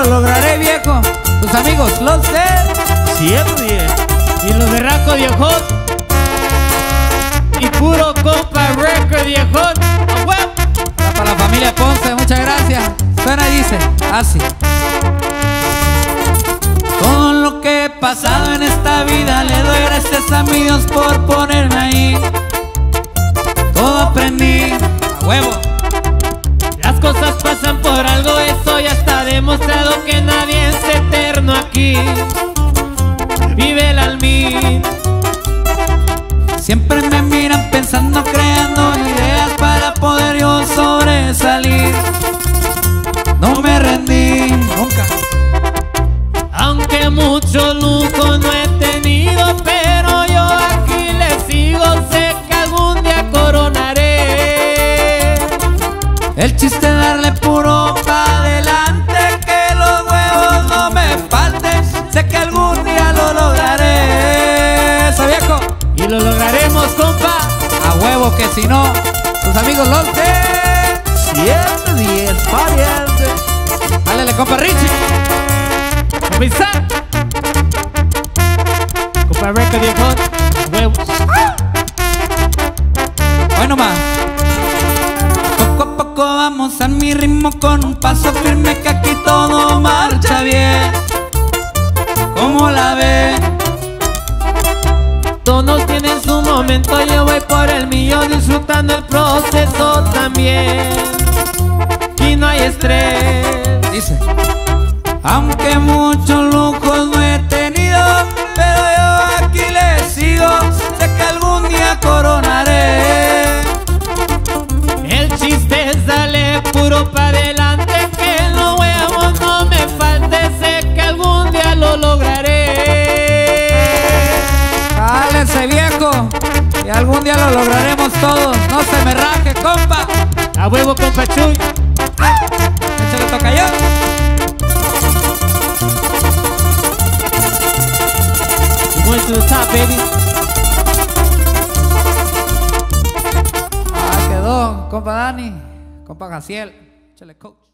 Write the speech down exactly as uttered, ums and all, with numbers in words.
lo lograré, viejo. Tus amigos, los de siete diez y los de Raco Viejón y puro compa record viejón. ¡A huevo! para la familia Ponce, muchas gracias. Suena y dice así: todo lo que he pasado en esta vida le doy gracias a mi Dios por ponerme ahí. Todo aprendí a huevo. Las cosas pasan por algo, eso ya está demostrado, que nadie es eterno aquí. Vive el almín. Siempre me miran pensando, creando ideas para poder yo sobresalir. No me rendí nunca. Aunque mucho lujo no he tenido, pero yo aquí le sigo, sé que algún día coronaré. El chiste es darle puro pa' adelante, que los huevos no me falten. Sé que algún día lo lograré. ¿Eso, viejo? Y lo lograremos, compa. A huevo, que si no, tus amigos los de siete diez pariente. Dale, compa Richie. Comenzar. Compa record viejón. Huevos. Hoy nomás. Poco a poco vamos a mi ritmo con un paso firme, que aquí todo marcha bien. ¿Cómo la ves? Todos tienen su momento, yo voy por el mío, disfrutando el proceso también. Y no hay estrés. Dice: aunque muchos lujos no he tenido, pero yo aquí le sigo, sé que algún día coronaré. El chiste es darle puro pa' adelante, que los huevos no me falte, sé que algún día lo lograré. Cálense, viejo, y algún día lo lograremos todos. No se me raje, compa. A huevo, compa Chuy. Échale, toca yo. Going to the top, baby. Ah, quedó, compa Dani, compa Gaciel. Échale, coach.